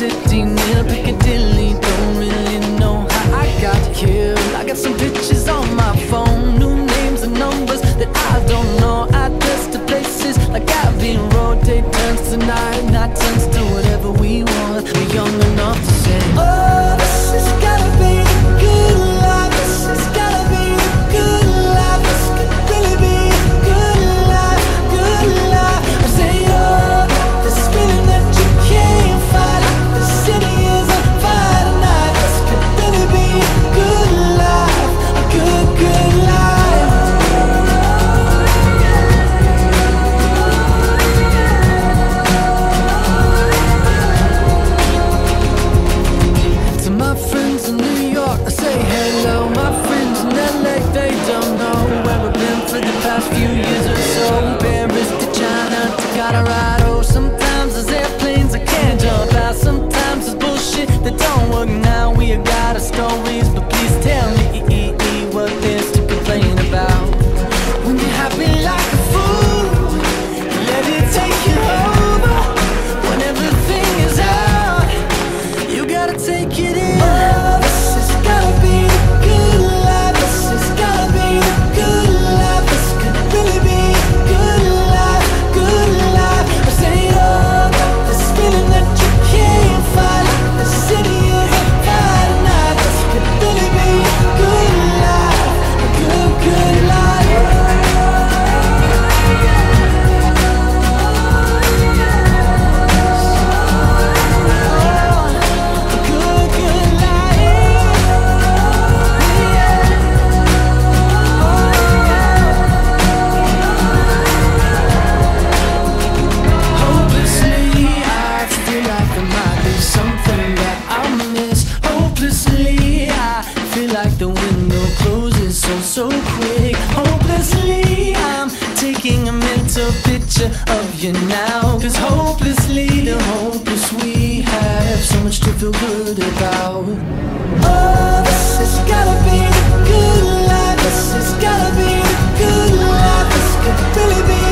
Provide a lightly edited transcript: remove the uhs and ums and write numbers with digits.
city near Piccadilly. Don't really know how I got here. I got some pictures on my phone, new names and numbers that I don't know. Address to places like Abbey Road. Take turns tonight, not turns to whatever we want. We're young enough to say, oh, this has gotta be the good life. This has gotta be the good life. This could really be a good life, good life. I say, oh, this feeling that you can't fight. The city is on fire tonight. This could really be a good life, a good, good life. To my friends in New York, I say hello. My friends in LA, they don't know where I've been for the past few years or so. Paris to China to Colorado. Sometimes there's airplanes I can't jump out. Sometimes there's bullshit that don't work now. We got our stories, but please tell me what there's to complain about. When you're happy like a fool, let it take you over. When everything is out, you gotta take it in. Oh, this has gotta be the good life. This has gotta be the good life. This could really be a good life, good life. I say, oh, this feeling that you can't fight. The city is on fire tonight. This could really be a good life, a good, good life. Hopelessly, I feel like there might be something that I miss. Hopelessly, I feel like the window closes so quick. Hopelessly, I'm taking a mental picture of you now. 'Cause hopelessly, the hopeless we have so much to feel good about. Oh, this has gotta be the good life. This has gotta be the good life. This could really be